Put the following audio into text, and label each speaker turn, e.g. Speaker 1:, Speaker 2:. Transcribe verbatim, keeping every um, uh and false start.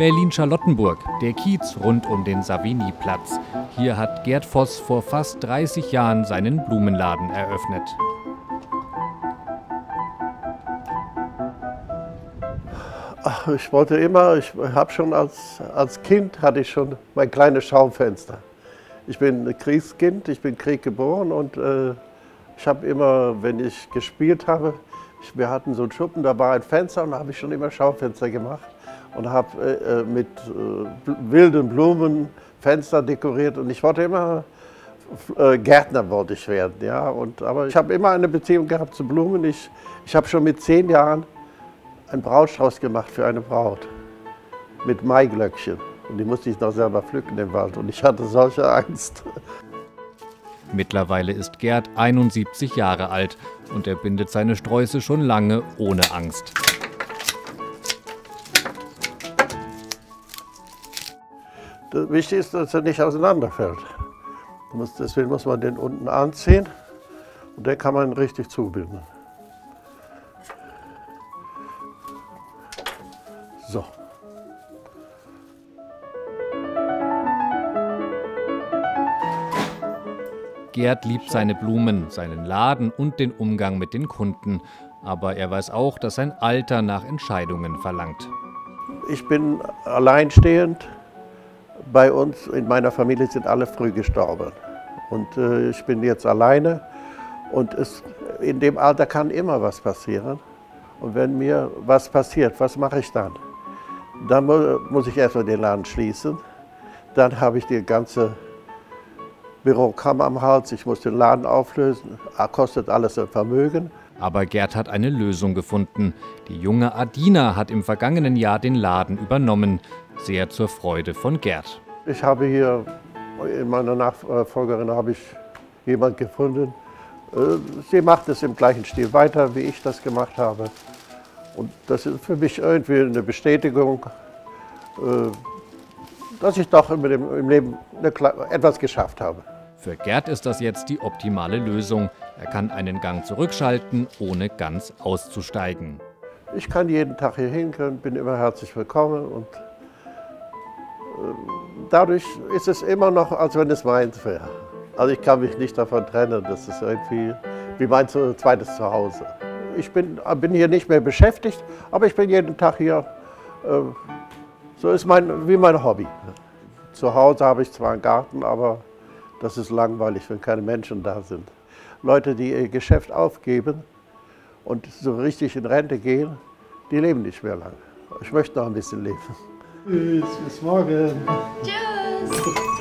Speaker 1: Berlin-Charlottenburg, der Kiez rund um den Savigny-Platz. Hier hat Gerd Voss vor fast dreißig Jahren seinen Blumenladen eröffnet.
Speaker 2: Ach, ich wollte immer, ich habe schon als, als Kind hatte ich schon mein kleines Schaufenster. Ich bin ein Kriegskind, ich bin Krieg geboren und äh, ich habe immer, wenn ich gespielt habe, ich, wir hatten so einen Schuppen, da war ein Fenster und da habe ich schon immer Schaufenster gemacht und habe äh, mit äh, wilden Blumen Fenster dekoriert und ich wollte immer, äh, Gärtner wollte ich werden, ja. Und, aber ich habe immer eine Beziehung gehabt zu Blumen. Ich, ich habe schon mit zehn Jahren einen Brautstrauß gemacht für eine Braut mit Maiglöckchen. Und die musste ich noch selber pflücken im Wald und ich hatte solche Angst.
Speaker 1: Mittlerweile ist Gerd einundsiebzig Jahre alt und er bindet seine Sträuße schon lange ohne Angst.
Speaker 2: Das Wichtige ist, dass er nicht auseinanderfällt. Deswegen muss man den unten anziehen und dann kann man ihn richtig zubinden. So.
Speaker 1: Gerd liebt seine Blumen, seinen Laden und den Umgang mit den Kunden. Aber er weiß auch, dass sein Alter nach Entscheidungen verlangt.
Speaker 2: Ich bin alleinstehend. Bei uns in meiner Familie sind alle früh gestorben. Und äh, ich bin jetzt alleine. Und es, in dem Alter kann immer was passieren. Und wenn mir was passiert, was mache ich dann? Dann muss ich erstmal den Laden schließen. Dann habe ich die ganze Bürogramm am Hals. Ich muss den Laden auflösen. Kostet alles ein Vermögen.
Speaker 1: Aber Gerd hat eine Lösung gefunden. Die junge Adina hat im vergangenen Jahr den Laden übernommen. Sehr zur Freude von Gerd.
Speaker 2: Ich habe hier, in meiner Nachfolgerin habe ich jemanden gefunden. Sie macht es im gleichen Stil weiter, wie ich das gemacht habe. Und das ist für mich irgendwie eine Bestätigung, dass ich doch im Leben etwas geschafft habe.
Speaker 1: Für Gerd ist das jetzt die optimale Lösung. Er kann einen Gang zurückschalten, ohne ganz auszusteigen.
Speaker 2: Ich kann jeden Tag hier hinkommen, bin immer herzlich willkommen und dadurch ist es immer noch, als wenn es meins wäre. Also ich kann mich nicht davon trennen, das ist irgendwie wie mein zweites Zuhause. Ich bin, bin hier nicht mehr beschäftigt, aber ich bin jeden Tag hier. So ist mein, wie mein Hobby. Zu Hause habe ich zwar einen Garten, aber das ist langweilig, wenn keine Menschen da sind. Leute, die ihr Geschäft aufgeben und so richtig in Rente gehen, die leben nicht mehr lang. Ich möchte noch ein bisschen leben.
Speaker 3: Tschüss, bis morgen.
Speaker 4: Tschüss.